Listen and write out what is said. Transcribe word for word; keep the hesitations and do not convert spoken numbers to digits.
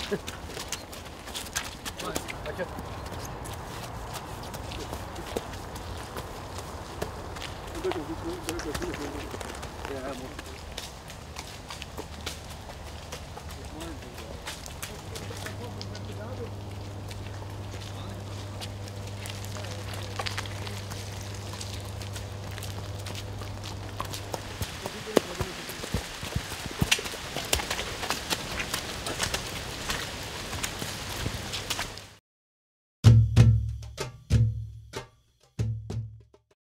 这种是从这个这个这个这个，对，按摩。